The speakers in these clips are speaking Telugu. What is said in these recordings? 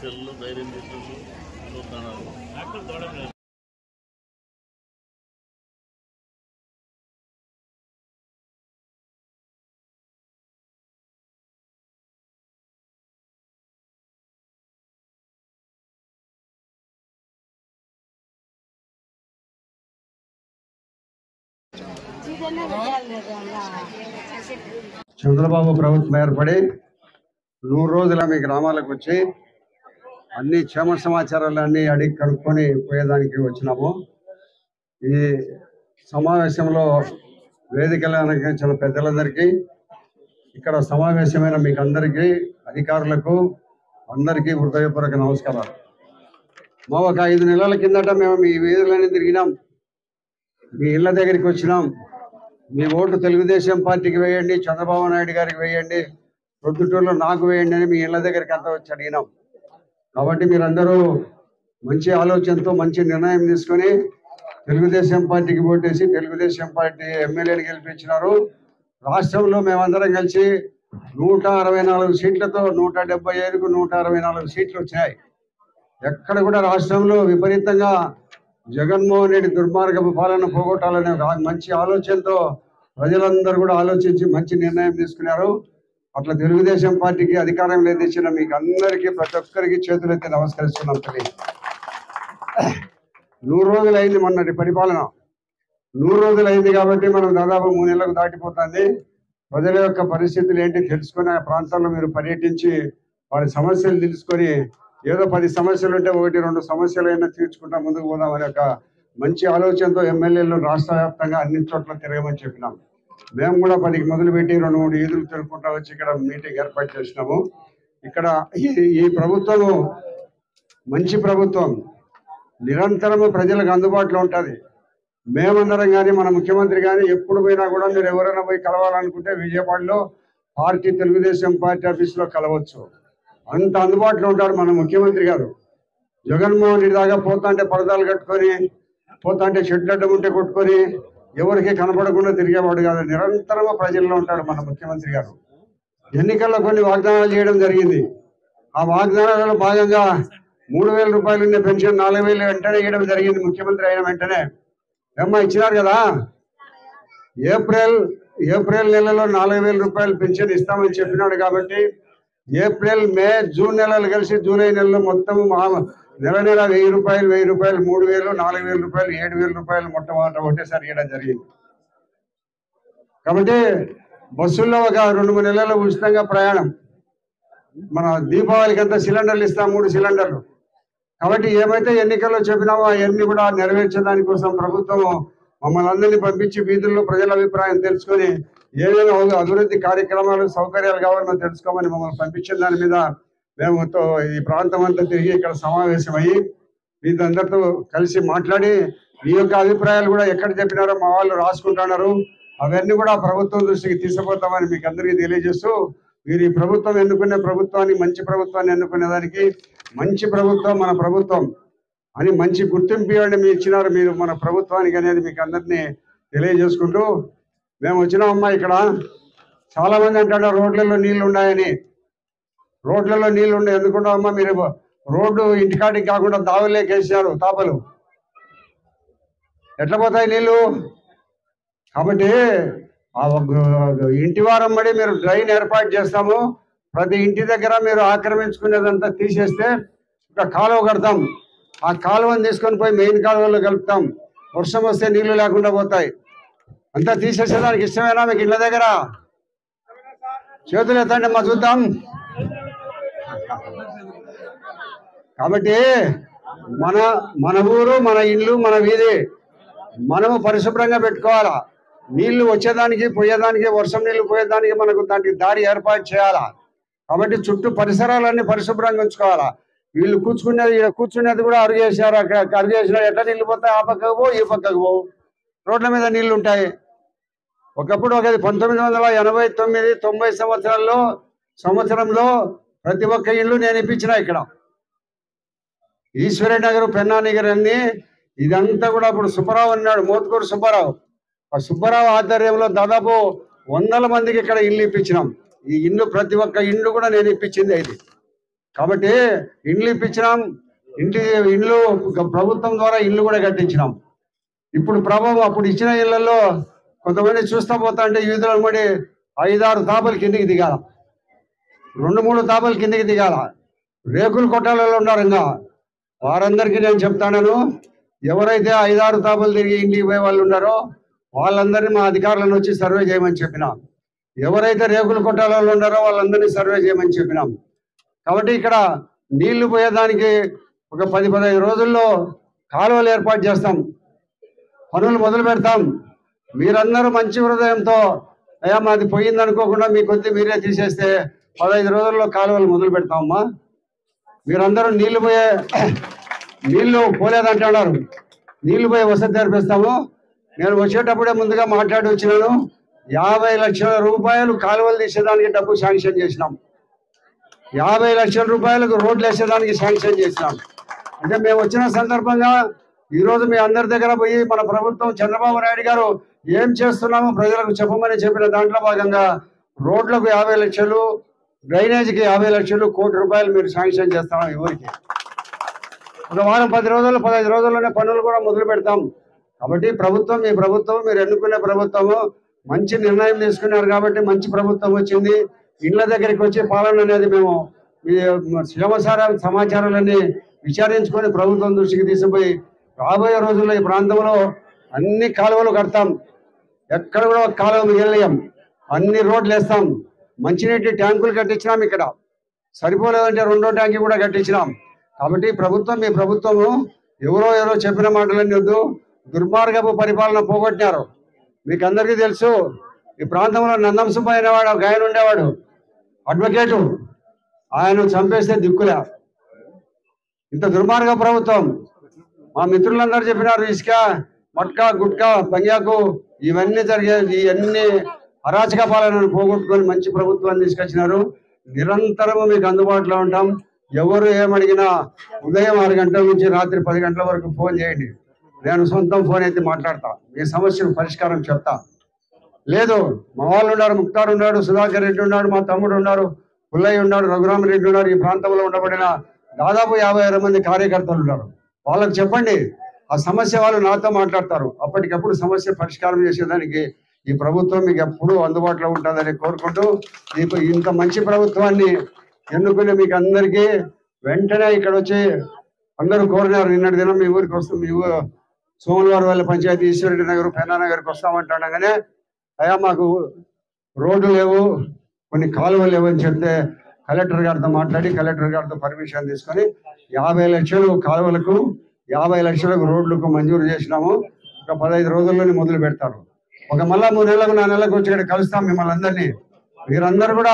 టీచర్లు ధైర్యం టీచర్లు చూస్తున్నారు. చంద్రబాబు ప్రభుత్వం ఏర్పడి 100 రోజుల మీ గ్రామాలకు వచ్చి అన్ని క్షేమ సమాచారాలు అన్ని అడిగి కనుక్కొని పోయేదానికి వచ్చినాము. ఈ సమావేశంలో వేదికలు అలంకరించిన పెద్దలందరికీ, ఇక్కడ సమావేశమైన మీకు అందరికీ, అధికారులకు అందరికీ హృదయపూర్వక నమస్కారాలు. మా ఒక 5 నెలల కిందట మేము మీ వీధులన్నీ తిరిగినాం, మీ ఇళ్ళ దగ్గరికి వచ్చినాం. మీ ఓటు తెలుగుదేశం పార్టీకి వేయండి, చంద్రబాబు నాయుడు గారికి వేయండి, ప్రొద్దుటూరులో నాకు వేయండి అని మీ ఇళ్ళ దగ్గరికి అంతా వచ్చి అడిగినాం. కాబట్టి మీరందరూ మంచి ఆలోచనతో మంచి నిర్ణయం తీసుకొని తెలుగుదేశం పార్టీకి ఓటేసి తెలుగుదేశం పార్టీ ఎమ్మెల్యేని గెలిపించినారు. రాష్ట్రంలో మేమందరం కలిసి 164 సీట్లతో 175కు 164 సీట్లు వచ్చినాయి. ఎక్కడ కూడా రాష్ట్రంలో విపరీతంగా జగన్మోహన్ రెడ్డి దుర్మార్గపు పాలన పోగొట్టాలనే మంచి ఆలోచనతో ప్రజలందరూ కూడా ఆలోచించి మంచి నిర్ణయం తీసుకున్నారు. అట్లా తెలుగుదేశం పార్టీకి అధికారంలో తెచ్చిన మీకు అందరికీ, ప్రతి ఒక్కరికి చేతులెత్తి నమస్కరిస్తున్నాం. 100 రోజులు అయింది మొన్నటి పరిపాలన. 100 రోజులు అయింది కాబట్టి మనం దాదాపు 3 నెలలకు దాటిపోతుంది. ప్రజల యొక్క పరిస్థితులు ఏంటి తెలుసుకుని ఆ ప్రాంతాల్లో మీరు పర్యటించి వారి సమస్యలు తెలుసుకొని ఏదో 10 సమస్యలు ఉంటే 1-2 సమస్యలైనా తీర్చుకుంటా ముందుకు పోదామనే ఒక మంచి ఆలోచనతో ఎమ్మెల్యేలు రాష్ట్ర వ్యాప్తంగా అన్ని చోట్ల తిరగమని చెప్పినాం. మేము కూడా 10కి మొదలుపెట్టి 2-3 ఈదులు తిరుగుకుంటా వచ్చి ఇక్కడ మీటింగ్ ఏర్పాటు చేసినాము. ఇక్కడ ఈ ప్రభుత్వము మంచి ప్రభుత్వం, నిరంతరము ప్రజలకు అందుబాటులో ఉంటుంది. మేమందరం కానీ మన ముఖ్యమంత్రి కానీ ఎప్పుడు పోయినా కూడా మీరు ఎవరైనా పోయి కలవాలనుకుంటే విజయవాడలో పార్టీ తెలుగుదేశం పార్టీ ఆఫీసులో కలవచ్చు. అంత అందుబాటులో ఉంటాడు మన ముఖ్యమంత్రి గారు. జగన్మోహన్ రెడ్డి దాకా పోతాంటే పరదాలు కట్టుకొని, పోతాంటే షెడ్ అడ్డం ఉంటే కొట్టుకొని ఎవరికి కనపడకుండా తిరిగేవాడు కాదు. నిరంతరము ప్రజల్లో ఉంటాడు మన ముఖ్యమంత్రి గారు. ఎన్నికల్లో కొన్ని వాగ్దానాలు చేయడం జరిగింది. ఆ వాగ్దానాలలో భాగంగా 3,000 రూపాయలు ఉన్న పెన్షన్ 4,000 వెంటనే ఇవ్వడం జరిగింది. ముఖ్యమంత్రి అయిన వెంటనే ఇచ్చినారు కదా. ఏప్రిల్ నెలలో 4,000 రూపాయలు పెన్షన్ ఇస్తామని చెప్పినాడు. కాబట్టి ఏప్రిల్, మే, జూన్ నెలలు కలిసి జూలై నెలలో మొత్తం నెల 1,000 రూపాయలు, 1,000 రూపాయలు, 3,000, 4,000 రూపాయలు, 7,000 రూపాయలు మొట్టమొదట ఒకటేసారి ఇవ్వడం జరిగింది. కాబట్టి బస్సుల్లో ఒక 2-3 నెలలు ఉచితంగా ప్రయాణం. మన దీపావళికి అంతా సిలిండర్లు ఇస్తాం, 3 సిలిండర్లు. కాబట్టి ఏమైతే ఎన్నికల్లో చెప్పినామో అవన్నీ కూడా నెరవేర్చడానికోసం ప్రభుత్వం మమ్మల్ని అందరినీ పంపించి వీధుల్లో ప్రజల అభిప్రాయం తెలుసుకొని ఏదైనా అభివృద్ధి కార్యక్రమాలు, సౌకర్యాలు కావాలో తెలుసుకోమని మమ్మల్ని పంపించిన దాని మీద మేము ఈ ప్రాంతం అంతా తిరిగి ఇక్కడ సమావేశమయ్యి వీళ్ళందరితో కలిసి మాట్లాడి మీ యొక్క అభిప్రాయాలు కూడా ఎక్కడ చెప్పినారో మా వాళ్ళు రాసుకుంటున్నారు. అవన్నీ కూడా ప్రభుత్వం దృష్టికి తీసుకుపోతామని మీకు అందరికీ తెలియజేస్తూ, మీరు ఈ ప్రభుత్వం ఎన్నుకునే ప్రభుత్వాన్ని, మంచి ప్రభుత్వాన్ని ఎన్నుకునే దానికి మంచి ప్రభుత్వం మన ప్రభుత్వం అని మంచి గుర్తింపు ఇవ్వండి మీరు ఇచ్చినారు మీరు మన ప్రభుత్వానికి అనేది మీకు అందరినీ తెలియజేసుకుంటూ, మేము వచ్చినామమ్మా. ఇక్కడ చాలా మంది అంటారు రోడ్లలో నీళ్లు ఉన్నాయని. రోడ్లలో నీళ్లు ఉన్నాయి ఎందుకుంటామమ్మా? మీరు రోడ్డు ఇంటికాడికి కాకుండా దావులేకి వేసినారు తాపలు, ఎట్లా పోతాయి నీళ్లు? కాబట్టి ఇంటి వారం బడి మీరు డ్రైన్ ఏర్పాటు చేస్తాము. ప్రతి ఇంటి దగ్గర మీరు ఆక్రమించుకునేదంతా తీసేస్తే ఒక కాలువ కడతాం. ఆ కాలువను తీసుకొని పోయి మెయిన్ కాలువలో కలుపుతాం. వర్షం వస్తే నీళ్లు లేకుండా పోతాయి. అంతా తీసేసేదానికి ఇష్టమేనా మీకు? ఇళ్ళ దగ్గర చేతులు ఎత్తండి మా చూద్దాం. కాబట్టి మన ఊరు, మన ఇల్లు, మన వీధి మనము పరిశుభ్రంగా పెట్టుకోవాలా. నీళ్లు వచ్చేదానికి, పోయేదానికి, వర్షం నీళ్లు పోయేదానికి మనకు దానికి దారి ఏర్పాటు చేయాలా. కాబట్టి చుట్టూ పరిసరాలన్నీ పరిశుభ్రంగా ఉంచుకోవాలా. వీళ్ళు కూర్చునేది కూడా అరుగు చేసినారు. అరుగు చేసినారు, ఎట్లా నీళ్లు పోతాయి? ఆ పక్కకు పో, ఈ పక్కకు పో, రోడ్ల మీద నీళ్లు ఉంటాయి. ఒకప్పుడు 1989-90 సంవత్సరంలో ప్రతి ఒక్క ఇల్లు నేను ఇప్పించిన. ఇక్కడ ఈశ్వరి నగర్, పెన్నా నగర్ అన్ని ఇదంతా కూడా ఇప్పుడు సుబ్బారావు అన్నాడు, మోత్కూరు సుబ్బారావు. ఆ సుబ్బారావు ఆధ్వర్యంలో దాదాపు 100 మందికి ఇక్కడ ఇల్లు ఇప్పించినాం. ఈ ఇల్లు ప్రతి ఒక్క ఇల్లు కూడా నేను ఇప్పించింది. ఇది కాబట్టి ఇండ్లు ఇప్పించినాం, ఇండ్లు ప్రభుత్వం ద్వారా ఇండ్లు కూడా కట్టించినాం. ఇప్పుడు ప్రభావం అప్పుడు ఇచ్చిన ఇళ్లలో కొంతమంది చూస్తా పోతా అంటే యూదులను పడి 5-6 తాపలు కిందికి దిగాల, 2-3 తాపలు కిందికి దిగాల. రేకులు కొట్టాలలో ఉన్నారు. ఇంకా వారందరికీ నేను చెప్తాను, ఎవరైతే 5-6 తాపలు తిరిగి ఇంటికి పోయే వాళ్ళు ఉన్నారో వాళ్ళందరినీ మా అధికారులను వచ్చి సర్వే చేయమని చెప్పినాం. ఎవరైతే రేకులు కొట్టాలలో ఉన్నారో వాళ్ళందరినీ సర్వే చేయమని చెప్పినాం. కాబట్టి ఇక్కడ నీళ్లు పోయేదానికి ఒక 10-15 రోజుల్లో కాలువలు ఏర్పాటు చేస్తాం, పనులు మొదలు పెడతాం. మీరందరూ మంచి హృదయంతో అయ్యా మాది పోయింది అనుకోకుండా మీ కొద్ది మీరే తీసేస్తే 15 రోజుల్లో కాలువలు మొదలు పెడతామమ్మా. మీరందరూ నీళ్లు పోలేదంటున్నారు, నీళ్లు పోయే వసతి తెరిపిస్తాము. నేను వచ్చేటప్పుడే ముందుగా మాట్లాడి వచ్చినాను, 50 లక్షల రూపాయలు కాలువలు తీసేదానికి డబ్బు శాంక్షన్ చేసినాం, 50 లక్షల రూపాయలకు రోడ్లు వేసేదానికి శాంక్షన్ చేసినాం. అంటే మేము వచ్చిన సందర్భంగా ఈరోజు మీ అందరి దగ్గర పోయి మన ప్రభుత్వం చంద్రబాబు నాయుడు గారు ఏం చేస్తున్నామో ప్రజలకు చెప్పమని చెప్పిన దాంట్లో భాగంగా రోడ్లకు 50 లక్షలు, డ్రైనేజీకి 50 లక్షలు, 1 కోటి రూపాయలు మీరు శాంక్షన్ చేస్తాం. ఎవరికి ఒక వారం 10 రోజులు 15 రోజుల్లోనే పనులు కూడా మొదలు పెడతాం. కాబట్టి ప్రభుత్వం మీ ప్రభుత్వం, మీరు ఎన్నుకునే ప్రభుత్వము మంచి నిర్ణయం తీసుకున్నారు కాబట్టి మంచి ప్రభుత్వం వచ్చింది. ఇళ్ల దగ్గరికి వచ్చి పాలన అనేది మేము సమాచారాలన్నీ విచారించుకొని ప్రభుత్వం దృష్టికి తీసుకుపోయి రాబోయే రోజుల్లో ఈ ప్రాంతంలో అన్ని కాలువలు కడతాం, ఎక్కడ కూడా ఒక కాలువ మిగిలియం, అన్ని రోడ్లు వేస్తాం. మంచినీటి ట్యాంకులు కట్టించినాం, ఇక్కడ సరిపోలేదంటే 2వ ట్యాంకి కూడా కట్టించినాం. కాబట్టి ప్రభుత్వం మీ ప్రభుత్వము ఎవరో చెప్పిన మాటలన్నీ వద్దు, దుర్మార్గపు పరిపాలన పోగొట్టినారు. మీకు అందరికీ తెలుసు, ఈ ప్రాంతంలో నందం సుబ్బయ్య అనేవాడు ఒక ఆయన ఉండేవాడు, అడ్వకేటు. ఆయన చంపేస్తే దిక్కులే. ఇంత దుర్మార్గ ప్రభుత్వం. మా మిత్రులందరూ చెప్పినారు, ఇసుక, మట్కా, గుట్కా, పంజాకు ఇవన్నీ జరిగేది, ఇవన్నీ అరాచక పాలనను పోగొట్టుకొని మంచి ప్రభుత్వాన్ని తీసుకొచ్చినారు. నిరంతరము మీకు అందుబాటులో ఉంటాం. ఎవరు ఏమడిగినా ఉదయం 6 గంటల నుంచి రాత్రి 10 గంటల వరకు ఫోన్ చేయండి, నేను సొంతం ఫోన్ అయితే మాట్లాడతా, మీ సమస్యను పరిష్కారం చెప్తా. లేదు మా వాళ్ళు ఉన్నారు, ముక్తార్ ఉన్నాడు, సుధాకర్ రెడ్డి ఉన్నాడు, మా తమ్ముడు ఉన్నారు, పుల్లయ్య ఉన్నాడు, రఘురామరెడ్డి ఉన్నారు, ఈ ప్రాంతంలో ఉండబడిన దాదాపు 50 మంది కార్యకర్తలు ఉన్నారు. వాళ్ళకు చెప్పండి, ఆ సమస్య వాళ్ళు నాతో మాట్లాడతారు. అప్పటికప్పుడు సమస్య పరిష్కారం చేసేదానికి ఈ ప్రభుత్వం మీకు ఎప్పుడూ అందుబాటులో ఉంటుందని కోరుకుంటూ, ఇంత మంచి ప్రభుత్వాన్ని ఎన్నుకుని మీకు అందరికీ వెంటనే ఇక్కడ వచ్చి అందరూ కోరినారు. నిన్నటి దినం మీ ఊరికి వస్తాం, మీ ఊరు సోమవారం వాళ్ళ పంచాయతీ ఈశ్వరెడ్డి నగర్, పెన్నానగర్కి వస్తామంటాడగానే అయ్యా మాకు రోడ్లు లేవు, కొన్ని కాలువలు లేవు అని చెప్తే కలెక్టర్ గారితో మాట్లాడి కలెక్టర్ గారితో పర్మిషన్ తీసుకొని 50 లక్షలు కాలువలకు, 50 లక్షలకు రోడ్లకు మంజూరు చేసినాము. ఒక 15 రోజుల్లోనే మొదలు పెడతారు. ఒక మళ్ళా 3 నెలలకు 4 నెలలకు వచ్చి ఇక్కడ కలుస్తాం మిమ్మల్ని అందరినీ. మీరందరూ కూడా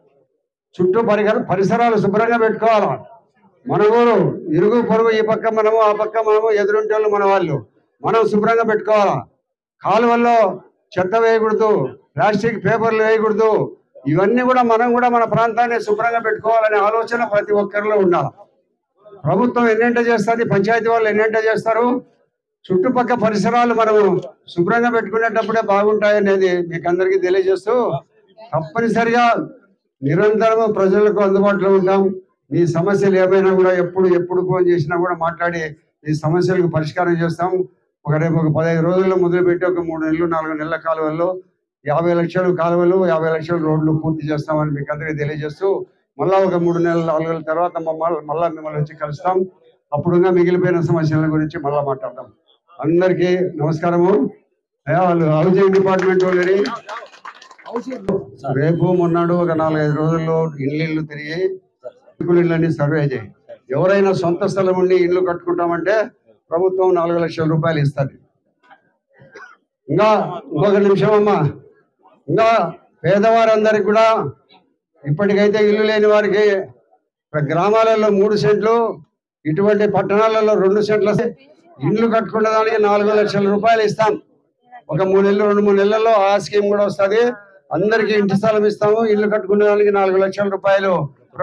చుట్టూ పరిసరాలు శుభ్రంగా పెట్టుకోవాలా. మన ఊరు ఇరుగు పొరుగు, ఈ పక్క మనము ఆ పక్క మనము, ఎదురుంటే వాళ్ళు మన వాళ్ళు, మనం శుభ్రంగా పెట్టుకోవాలా. కాలువల్లో చెత్త వేయకూడదు, ప్లాస్టిక్ పేపర్లు వేయకూడదు. ఇవన్నీ కూడా మనం కూడా మన ప్రాంతాన్ని శుభ్రంగా పెట్టుకోవాలనే ఆలోచన ప్రతి ఒక్కరిలో ఉండాలి. ప్రభుత్వం ఎన్నింట చేస్తుంది, పంచాయతీ వాళ్ళు ఎన్నింట చేస్తారు. చుట్టుపక్కల పరిసరాలు మనం శుభ్రంగా పెట్టుకునేటప్పుడే బాగుంటాయనేది మీకు అందరికీ తెలియజేస్తూ, తప్పనిసరిగా నిరంతరము ప్రజలకు అందుబాటులో ఉంటాం. మీ సమస్యలు ఏమైనా కూడా ఎప్పుడు ఫోన్ చేసినా కూడా మాట్లాడి ఈ సమస్యలకు పరిష్కారం చేస్తాం. రేపు ఒక 15 రోజుల్లో మొదలుపెట్టి ఒక 3 నెలలు 4 నెలల కాలువల్లో 50 లక్షలు కాలువలు, 50 లక్షల రోడ్లు పూర్తి చేస్తామని మీకు అందరికీ తెలియజేస్తూ, మళ్ళా ఒక 3 నెలలు 4 నెలల తర్వాత మళ్ళా మిమ్మల్ని వచ్చి కలుస్తాం. అప్పుడుగా మిగిలిపోయిన సమస్యల గురించి మళ్ళా మాట్లాడతాం. అందరికీ నమస్కారము. వాళ్ళు హౌసింగ్ డిపార్ట్మెంట్ వాళ్ళని రేపు మొన్నాడు ఒక 4-5 రోజుల్లో ఇళ్ళు తిరిగి ఇళ్ళని సర్వే చేయి. ఎవరైనా సొంత స్థలం ఉండి ఇల్లు కట్టుకుంటామంటే ప్రభుత్వం 4 లక్షల రూపాయలు ఇస్తుంది. ఇంకా ఇంకొక నిమిషం అమ్మా, ఇంకా పేదవారందరికి కూడా ఇప్పటికైతే ఇల్లు లేని వారికి గ్రామాలలో 3 సెంట్లు, ఇటువంటి పట్టణాలలో 2 సెంట్ల ఇల్లు కట్టుకునే దానికి 4 లక్షల రూపాయలు ఇస్తాం. ఒక 2-3 నెలల్లో ఆ స్కీమ్ కూడా వస్తుంది. అందరికీ ఇంటి స్థలం ఇస్తాము. ఇల్లు కట్టుకునే దానికి 4 లక్షల రూపాయలు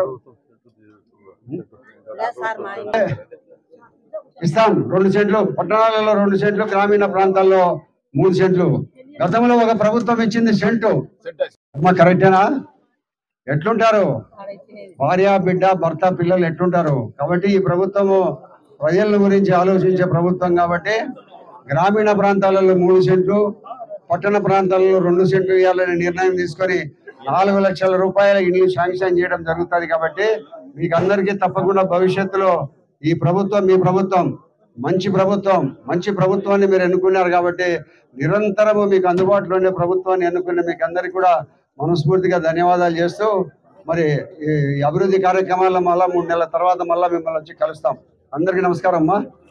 ఇస్తాం. 2 సెంట్లు పట్టణాలలో, 2 సెంట్లు గ్రామీణ ప్రాంతాల్లో 3 సెంట్లు. గతంలో ఒక ప్రభుత్వం ఇచ్చింది సెంటు. అమ్మా కరెక్టేనా? ఎట్లుంటారు? భార్య బిడ్డ భర్త పిల్లలు ఎట్లుంటారు. కాబట్టి ఈ ప్రభుత్వము ప్రజల గురించి ఆలోచించే ప్రభుత్వం కాబట్టి గ్రామీణ ప్రాంతాలలో 3 సెంట్లు, పట్టణ ప్రాంతాలలో 2 సెంట్లు ఇవ్వాలని నిర్ణయం తీసుకొని 4 లక్షల రూపాయల ఇల్లు శాంక్షన్ చేయడం జరుగుతుంది. కాబట్టి మీకు అందరికీ తప్పకుండా భవిష్యత్తులో ఈ ప్రభుత్వం మీ ప్రభుత్వం మంచి ప్రభుత్వాన్ని మీరు ఎన్నుకున్నారు. కాబట్టి నిరంతరము మీకు అందుబాటులో ఉండే ప్రభుత్వాన్ని ఎన్నుకునే మీకు అందరికీ కూడా మనస్ఫూర్తిగా ధన్యవాదాలు చేస్తూ మరి ఈ అభివృద్ధి కార్యక్రమాల్లో మళ్ళా 3 నెలల తర్వాత మళ్ళీ మిమ్మల్ని వచ్చి కలుస్తాం. అందరికీ నమస్కారం అమ్మా.